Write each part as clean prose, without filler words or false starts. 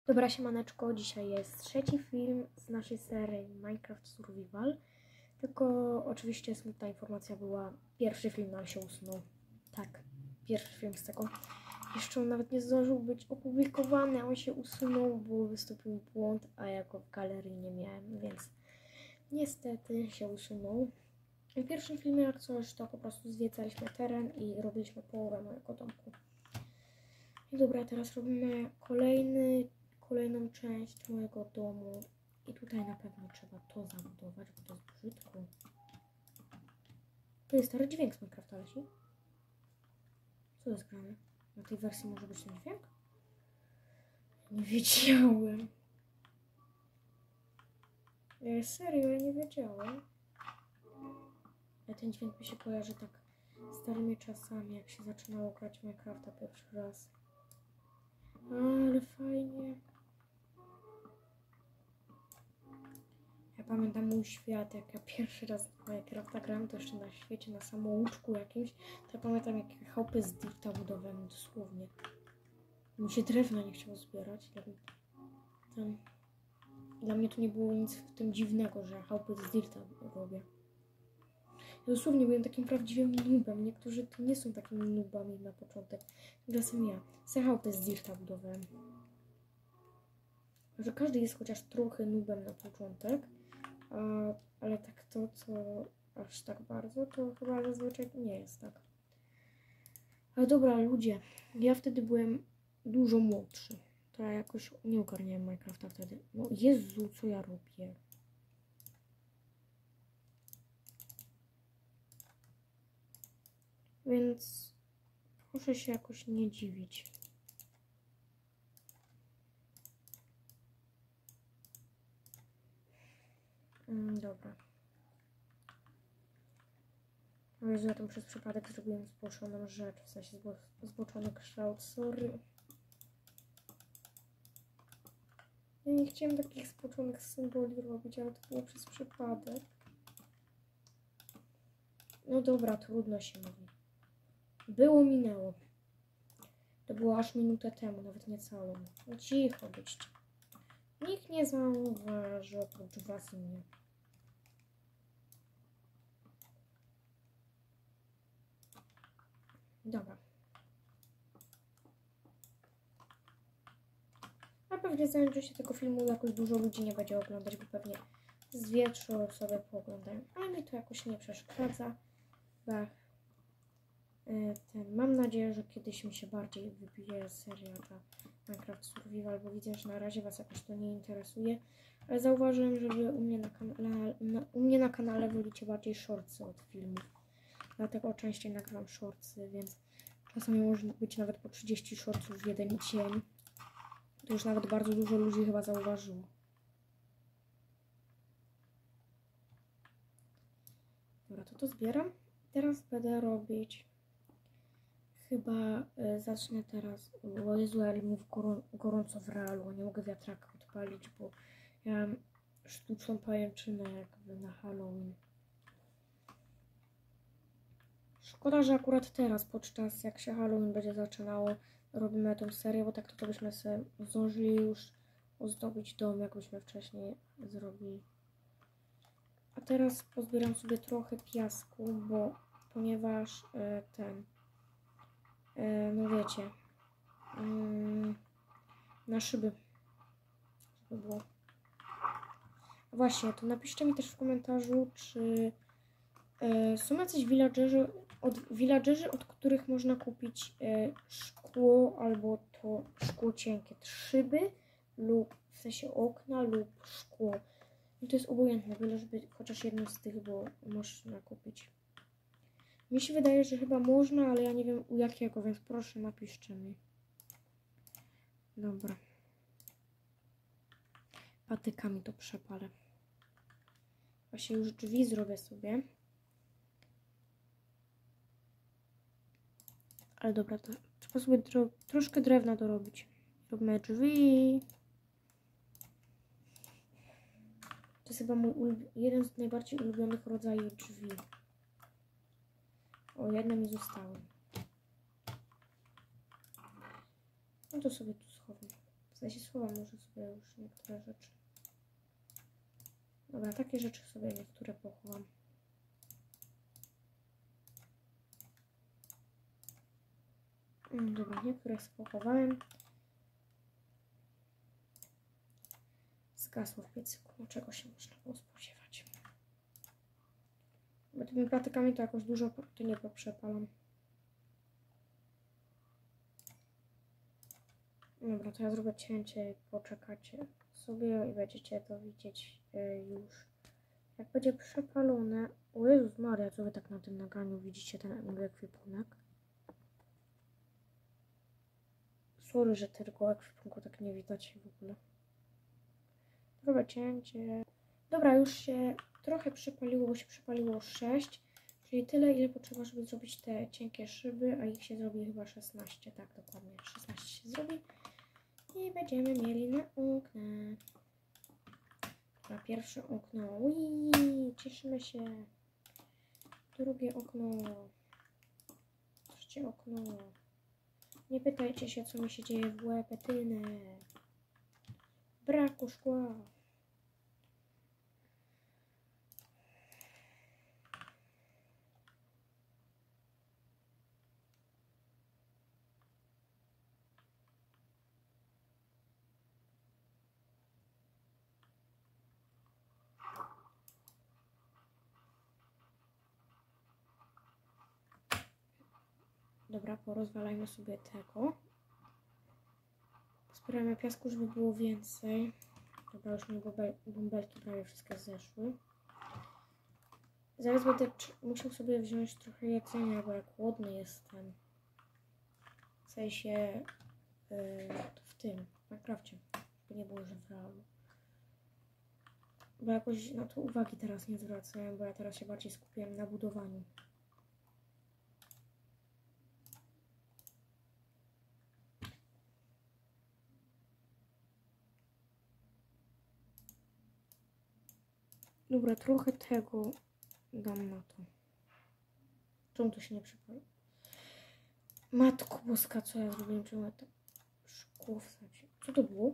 Dobra, siemaneczko, dzisiaj jest trzeci film z naszej serii Minecraft Survival. Tylko oczywiście smutna informacja była, pierwszy film nam się usunął. Tak, pierwszy film z tego. Jeszcze on nawet nie zdążył być opublikowany, on się usunął, bo wystąpił błąd, a ja go w galerii nie miałem, więc niestety się usunął. W pierwszym filmie jak coś, to po prostu zwiedzaliśmy teren i robiliśmy połowę mojego domku. I dobra, teraz robimy kolejną część mojego domu. I tutaj na pewno trzeba to zabudować, bo to jest brzydko. To jest stary dźwięk z Minecrafta leci. Co jest grane? Na tej wersji może być ten dźwięk? Nie wiedziałem. Serio, ja nie wiedziałem. Ale ten dźwięk mi się kojarzy tak starymi czasami, jak się zaczynało grać w Minecrafta pierwszy raz. Ale fajnie. Ja pamiętam mój świat, jak ja pierwszy raz w Minecrafta grałem, to jeszcze na świecie, na samouczku jakimś. To ja pamiętam, jak chałupy z dirta budowałem dosłownie. Mi się drewna nie chciało zbierać. Dla mnie to nie było nic w tym dziwnego, że chałupy z dirta robię. Ja dosłownie byłem takim prawdziwym noobem. Niektórzy to nie są takimi noobami na początek. Tymczasem ja chałupy z dirta budowałem. Że każdy jest chociaż trochę noobem na początek. Ale tak to, co aż tak bardzo, to chyba zazwyczaj nie jest tak. Ale dobra, ludzie, ja wtedy byłem dużo młodszy. To ja jakoś nie ogarniałem Minecrafta wtedy. No Jezu, co ja robię? Więc proszę się jakoś nie dziwić. Dobra. No Jezu, ja tam przez przypadek zrobiłem zboczoną rzecz, w sensie zboczony kształt, sorry. Ja nie chciałem takich zboczonych symboli robić, ale to było przez przypadek. No dobra, trudno się mówi. Było, minęło. To było aż minutę temu, nawet nie całą. No cicho byście. Nikt nie zauważy oprócz was i mnie. Dobra. A pewnie znajdzie się tego filmu jakoś dużo ludzi nie będzie oglądać, bo pewnie z 2-3 osoby pooglądają. Ale mi to jakoś nie przeszkadza. Mam nadzieję, że kiedyś mi się bardziej wybije seria ta Minecraft Survival, bo widzę, że na razie was jakoś to nie interesuje. Ale zauważyłem, że wy u mnie na kanale wolicie bardziej shortsy od filmów. Dlatego częściej nagrywam shortsy, więc czasami może być nawet po 30 shortsów w jeden dzień. To już nawet bardzo dużo ludzi chyba zauważyło. Dobra, to zbieram. Teraz będę robić... Chyba zacznę teraz... O Jezu, ale mi gorąco w realu. Nie mogę wiatraka odpalić, bo ja mam sztuczną pajęczynę jakby na Halloween. Szkoda, że akurat teraz, podczas jak się Halloween będzie zaczynało, robimy tą serię, bo tak to byśmy sobie zdążyli już ozdobić dom, jakbyśmy wcześniej zrobili. A teraz pozbieram sobie trochę piasku, ponieważ no wiecie, na szyby, żeby było. Właśnie, to napiszcie mi też w komentarzu, czy są jacyś villagerzy, od których można kupić szkło, albo to szkło cienkie, szyby, lub w sensie okna, lub szkło. I to jest obojętne, byle żeby chociaż jedno z tych było można kupić. Mi się wydaje, że chyba można, ale ja nie wiem u jakiego, więc proszę napiszcie mi. Dobra. Patykami to przepalę. Właśnie już drzwi zrobię sobie. Ale dobra, to trzeba sobie troszkę drewna dorobić. Robimy drzwi. To jest chyba jeden z najbardziej ulubionych rodzajów drzwi. O, jedne mi zostały. No to sobie tu schowam. sensie słowa może sobie już niektóre rzeczy. Dobra, takie rzeczy sobie niektóre pochowam. Dobra, niektóre pochowałem. Zgasło w piecyku. Czego się można było spodziewać? Bo tymi patykami to jakoś dużo to nie poprzepalam. Dobra, to ja zrobię cięcie i poczekacie sobie i będziecie to widzieć już. Jak będzie przepalone... O Jezus Maria, co wy tak na tym nagraniu widzicie ten mój ekwipunek? Sorry, że tylko ekwipunku tak nie widać w ogóle. Zrobię cięcie. Dobra, już się trochę przypaliło, bo się przypaliło 6. Czyli tyle, ile potrzeba, żeby zrobić te cienkie szyby, a ich się zrobi chyba 16. Tak, dokładnie. 16 się zrobi. I będziemy mieli na okna. Dobra, pierwsze okno. Ui, cieszymy się. Drugie okno. Trzecie okno. Nie pytajcie się, co mi się dzieje w łepetynę. Braku szkła. Dobra, porozwalajmy sobie tego. Zbieramy piasku, żeby było więcej. Dobra, już mi bąbelki prawie wszystkie zeszły. Zaraz będę musiał sobie wziąć trochę jedzenia, bo jak głodny jestem. W sensie w tym, w Minecrafcie. Żeby nie było, że w realu. Bo jakoś na to uwagi teraz nie zwracałem, bo ja teraz się bardziej skupiłem na budowaniu. Dobra, trochę tego dam na to. Czemu to się nie przypali? Matko Boska, co ja zrobiłem? Czemu ja to szkło wsadziłem? Co to było?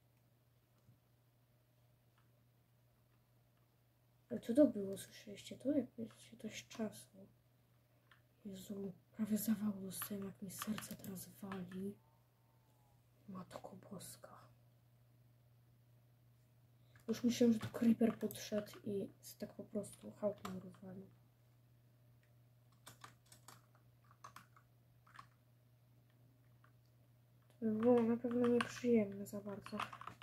Ale co to było? Słyszeliście to? Jak się to czasu. Jezu, prawie zawał dostałem, jak mi serce teraz wali. Matko Boska. Już myślałem, że tu creeper podszedł i tak po prostu chałupę rozwalił. To by było na pewno nieprzyjemne za bardzo.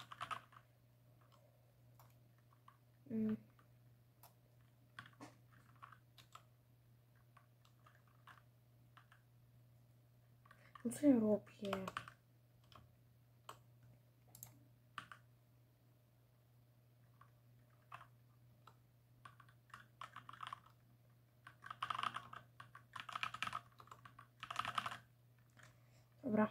No co ja robię? Dobra.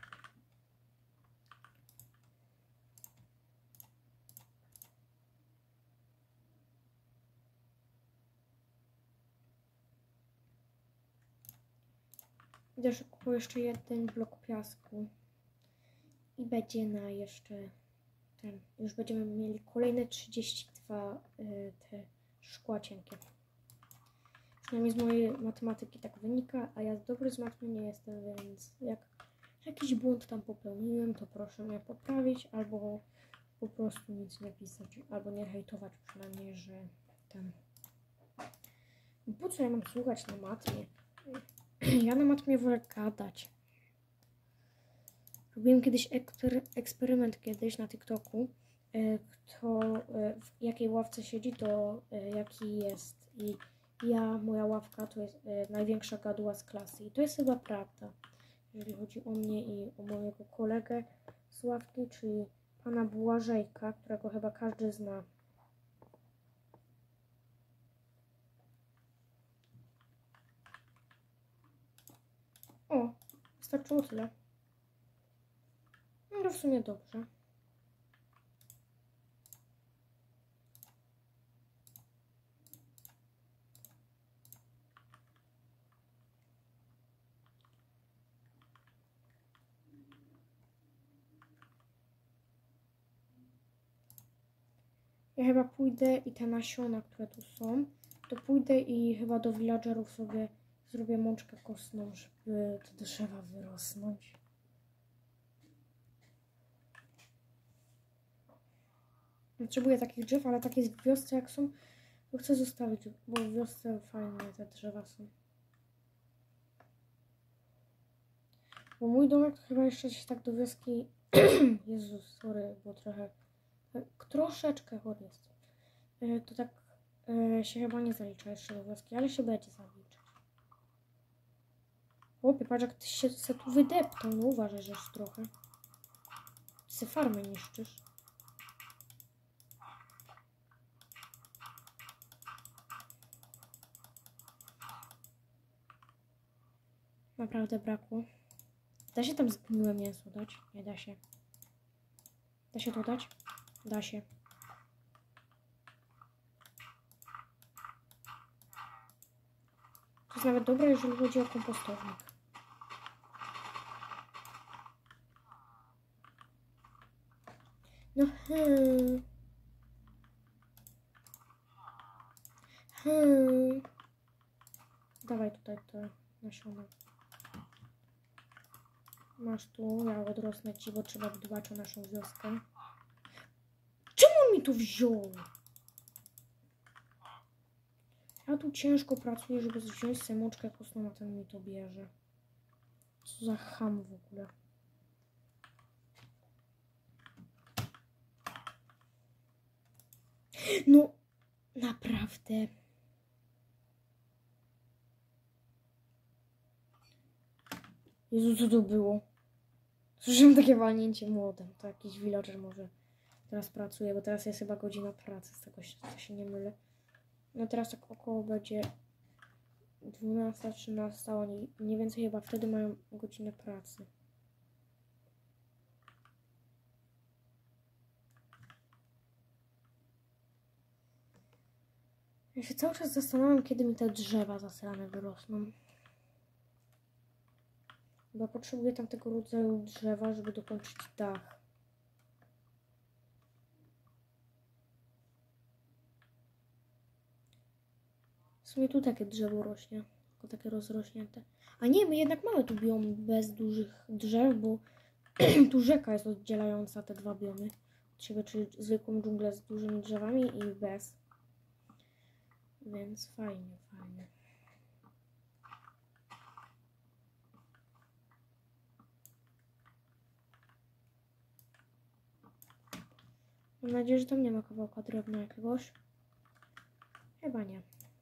Idę szybko jeszcze jeden blok piasku. I będzie na jeszcze ten. Już będziemy mieli kolejne 32 te szkła cienkie. Przynajmniej z mojej matematyki tak wynika, a ja dobry z matmy nie jestem, więc jak jakiś błąd tam popełniłem, to proszę mnie poprawić, albo po prostu nic nie pisać, albo nie hejtować przynajmniej, że ten... Po co ja mam słuchać na matmie? Ja na matmie wolę gadać. Robiłem kiedyś eksperyment na TikToku, kto w jakiej ławce siedzi, to jaki jest. I moja ławka to jest największa gaduła z klasy. I to jest chyba prawda, jeżeli chodzi o mnie i o mojego kolegę z ławki, czyli pana Błażejka, którego chyba każdy zna. O, wystarczyło tyle. No w sumie dobrze. Ja chyba pójdę i te nasiona, które tu są, to pójdę i chyba do villagerów sobie zrobię mączkę kostną, żeby te drzewa wyrosnąć. Potrzebuję takich drzew, ale takie w wiosce jak są, to chcę zostawić, bo w wiosce fajnie te drzewa są. Bo mój domek chyba jeszcze się tak do wioski... Jezus, sorry, bo troszeczkę chory jest. To tak się chyba nie zalicza jeszcze do wioski, ale się będzie zaliczać. Chłopie, patrz jak ty się tu wydeptał, no uważaj, że już trochę. Ty se farmę niszczysz. Naprawdę brakło. Da się tam zgniłe mięso dać? Nie da się. Da się to dać? Da się. To jest nawet dobre, jeżeli chodzi o kompostownik. No Dawaj tutaj te nasiona. Masz tu, ja odrosnę ci, bo trzeba dbać o naszą wioskę. Czemu on mi tu wziął? Ja tu ciężko pracuję, żeby wziąć sobie mączkę kostną, a ten mi to bierze. Co za cham w ogóle. No, naprawdę. Jezu, co to było? Słyszałem takie walnięcie młodem. To jakiś villager może teraz pracuje, bo teraz jest chyba godzina pracy, z tego się nie mylę. No teraz tak około będzie 12, 13, oni mniej więcej chyba wtedy mają godzinę pracy. Ja się cały czas zastanawiam, kiedy mi te drzewa zasrane wyrosną. Bo potrzebuję tam tego rodzaju drzewa, żeby dokończyć dach. W sumie tu takie drzewo rośnie, tylko takie rozrośnięte. A nie, my jednak mamy tu biom bez dużych drzew, bo tu rzeka jest oddzielająca te dwa biomy od siebie, czyli zwykłą dżunglę z dużymi drzewami i bez. Więc fajnie, fajnie. Mam nadzieję, że tam nie ma kawałka drewna jakiegoś. Chyba nie.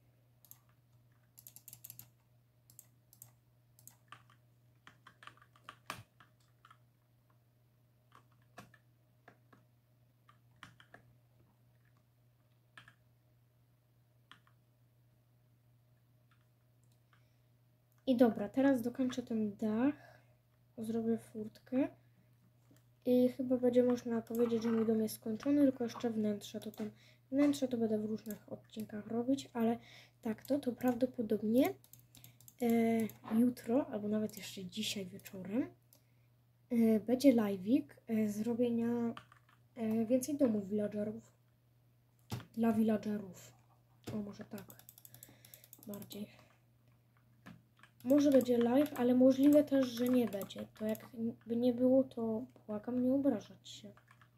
I dobra, teraz dokończę ten dach. Zrobię furtkę. I chyba będzie można powiedzieć, że mój dom jest skończony, tylko jeszcze wnętrze. Wnętrze to będę w różnych odcinkach robić, ale tak, to prawdopodobnie jutro, albo nawet jeszcze dzisiaj wieczorem będzie live'ik zrobienia więcej domów villagerów. Dla villagerów. O, może tak. Bardziej. Może będzie live, ale możliwe też, że nie będzie. To jakby nie było, to błagam nie obrażać się.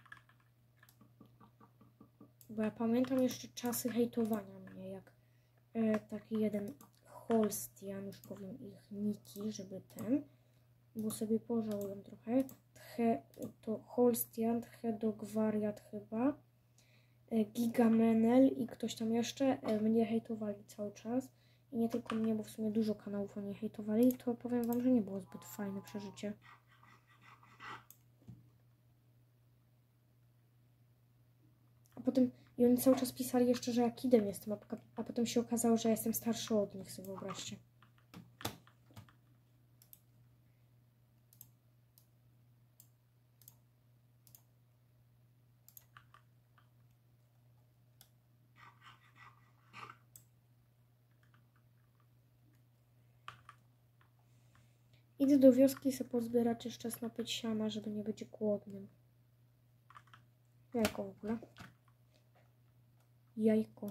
Bo ja pamiętam jeszcze czasy hejtowania mnie, jak taki jeden Holstian, już powiem ich niki, żeby bo sobie pożałuję trochę. To Holstian, Hedogwariat chyba, Gigamenel i ktoś tam jeszcze mnie hejtowali cały czas. I nie tylko mnie, bo w sumie dużo kanałów oni hejtowali, to powiem wam, że nie było zbyt fajne przeżycie. A potem, i oni cały czas pisali jeszcze, że ja kidem jestem, a potem się okazało, że ja jestem starszy od nich, sobie wyobraźcie. Idę do wioski sobie pozbierać jeszcze snopy siana, żeby nie być głodnym. Jajko w ogóle. Jajko.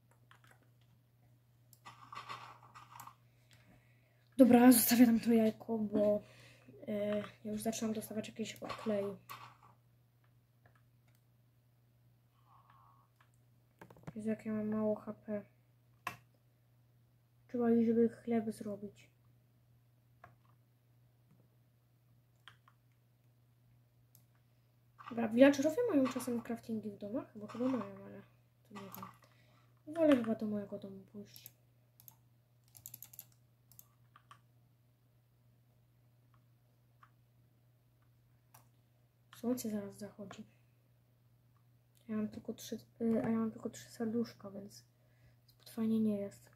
Dobra, zostawię tam to jajko, bo ja już zaczynam dostawać jakieś odkleju. Jezu, jak ja mam mało HP. Trzeba iść, żeby chleb zrobić. Dobra, villagerowie mają czasem craftingi w domach? Bo chyba mają, ale to nie wiem. Wolę chyba do mojego domu pójść. Słońce zaraz zachodzi. Ja mam tylko 3 serduszka, więc zbyt fajnie nie jest.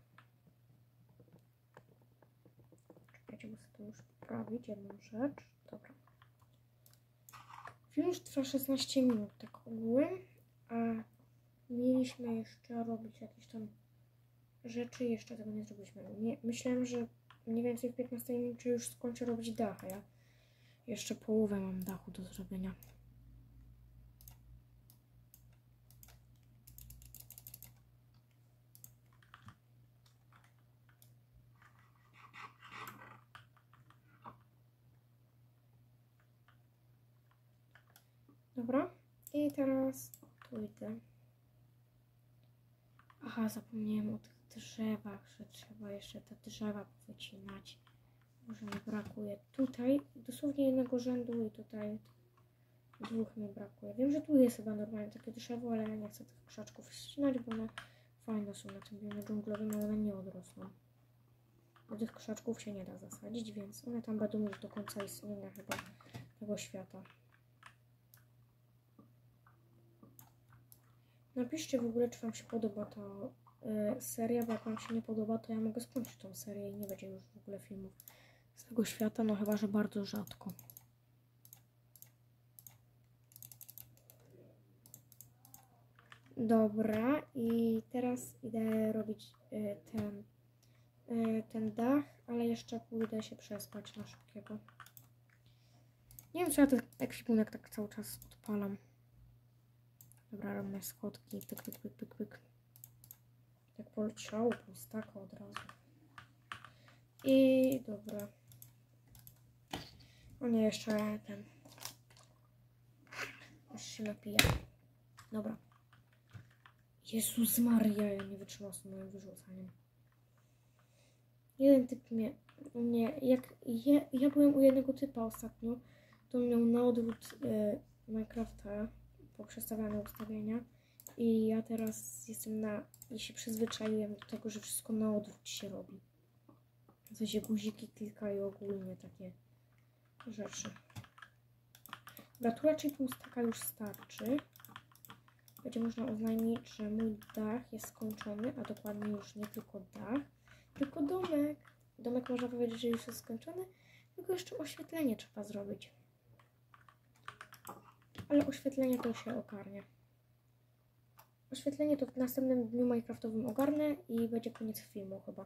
Czekajcie, muszę to już poprawić jedną rzecz. Dobra. Film już trwa 16 minut, tak ogółem, a mieliśmy jeszcze robić jakieś tam rzeczy, jeszcze tego nie zrobiliśmy. Myślałem, że mniej więcej w 15 minucie już skończę robić dach, a ja jeszcze połowę mam dachu do zrobienia. Dobra, i teraz tu idę. Aha, zapomniałem o tych drzewach, że trzeba jeszcze te drzewa wycinać. Może mi brakuje tutaj dosłownie jednego rzędu i tutaj 2 mi brakuje. Wiem, że tu jest chyba normalnie takie drzewo, ale ja nie chcę tych krzaczków ścinać, bo one fajne są na tym biomie dżunglowym, ale one nie odrosną. Bo tych krzaczków się nie da zasadzić, więc one tam będą już do końca istnienia chyba tego świata. Napiszcie w ogóle, czy wam się podoba ta seria, bo jak wam się nie podoba, to ja mogę skończyć tą serię i nie będzie już w ogóle filmów z tego świata, no chyba, że bardzo rzadko. Dobra, i teraz idę robić ten dach, ale jeszcze pójdę się przespać na szybkiego. Nie wiem, czy ja ten ekwipunek tak cały czas odpalam. Dobra, robimy schodki, pyk, pyk, pyk, pyk, pyk. Jak poleciało, prostaka od razu. I dobra. O nie, jeszcze ten. Już się napiję. Dobra. Jezus Maria, ja nie wytrzymam z moim wyrzucaniem. Jeden typ jak ja byłem u jednego typa ostatnio, to miał na odwrót Minecrafta, poprzestawiane ustawienia i ja teraz i się przyzwyczaiłem do tego, że wszystko na odwrót się robi. W sensie guziki klika i ogólnie takie rzeczy. Dobra, tu raczej pustaka już starczy. Będzie można oznajmić, że mój dach jest skończony, a dokładnie już nie tylko dach, tylko domek. Domek można powiedzieć, że już jest skończony, tylko jeszcze oświetlenie trzeba zrobić. Ale oświetlenie to się ogarnie. Oświetlenie to w następnym dniu Minecraftowym ogarnę i będzie koniec filmu chyba.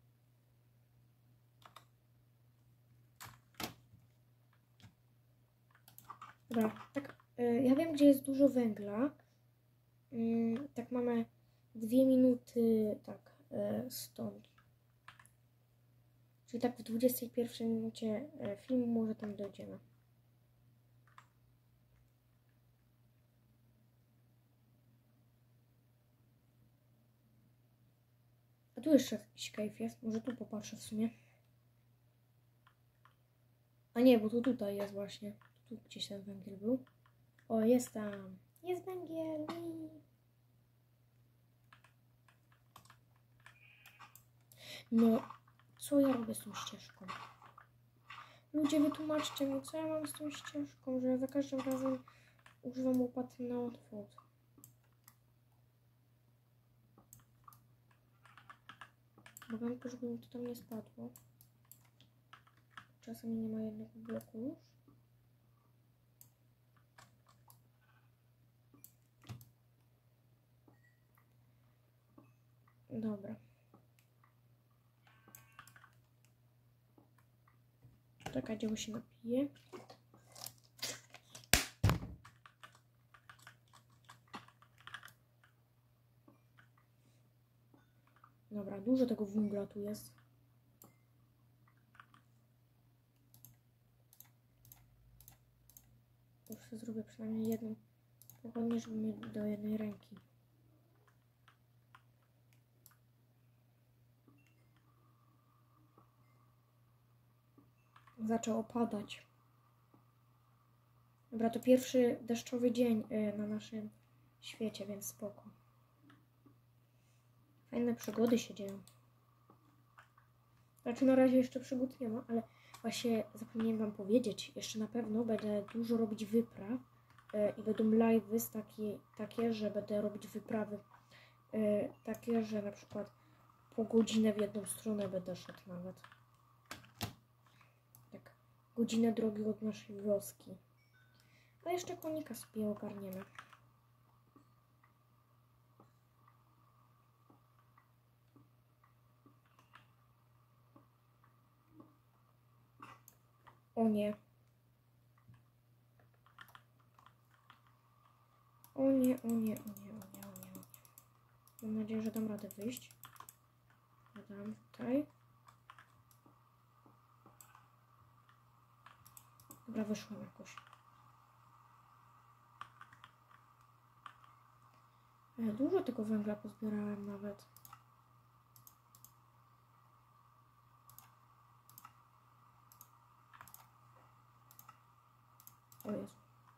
Dobra, tak, ja wiem, gdzie jest dużo węgla. Tak mamy 2 minuty, tak, stąd. Czyli tak w 21 minucie filmu może tam dojdziemy. A tu jeszcze jakiś cave jest. Może tu popatrzę w sumie. A nie, bo to tutaj jest właśnie. Tu gdzieś ten węgiel był. O, jest tam. Jest węgiel. No, co ja robię z tą ścieżką? Ludzie, wytłumaczcie mi, co ja mam z tą ścieżką, że ja za każdym razem używam łopaty na odwrót. Bo żeby mi to tam nie spadło. Czasami nie ma jednego bloku już. Dobra. Czekajcie, bo się napije. Dobra, dużo tego węgla tu jest. Już sobie zrobię przynajmniej jedną pochodnię, żeby mieć do jednej ręki. Zaczął opadać. Dobra, to pierwszy deszczowy dzień na naszym świecie, więc spoko. Fajne przygody się dzieją. Znaczy na razie jeszcze przygód nie ma, ale właśnie zapomniałem wam powiedzieć, jeszcze na pewno będę dużo robić wypraw i będą live'y takie, że będę robić wyprawy takie, że na przykład po godzinę w jedną stronę będę szedł nawet. Tak, godzinę drogi od naszej wioski. A jeszcze konika sobie ogarniemy. O nie. O nie, o nie, o nie, o nie, o nie. Mam nadzieję, że dam radę wyjść. Dam tutaj. Dobra, wyszłam jakoś. Dużo tego węgla pozbierałem nawet. O Jezu.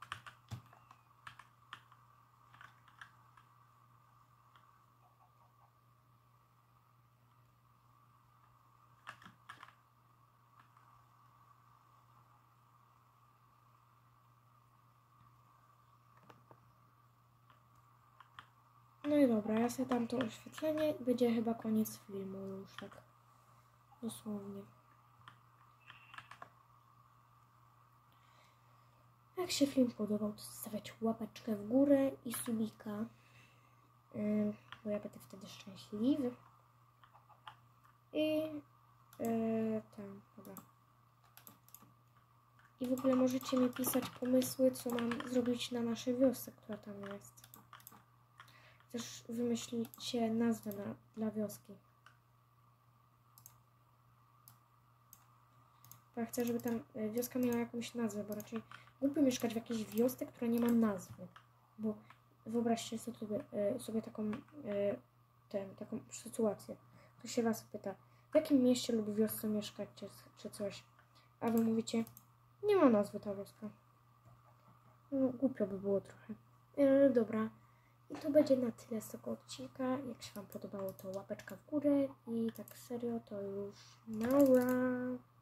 No i dobra, ja sobie dam to oświetlenie i będzie chyba koniec filmu już tak dosłownie. Jak się film podobał, to zostawiać łapeczkę w górę i subika, bo ja będę wtedy szczęśliwy. I dobra. I w ogóle możecie mi pisać pomysły, co mam zrobić na naszej wiosce, która tam jest. Też wymyślicie nazwę dla wioski. Bo ja chcę, żeby tam wioska miała jakąś nazwę, bo raczej głupio mieszkać w jakiejś wiosce, która nie ma nazwy. Bo wyobraźcie sobie taką sytuację. Ktoś się was pyta, w jakim mieście lub wiosce mieszkać, czy coś. A wy mówicie, nie ma nazwy ta wioska. No, głupio by było trochę. Dobra. I to będzie na tyle z tego odcinka. Jak się wam podobało, to łapeczka w górę. I tak serio, to już nara.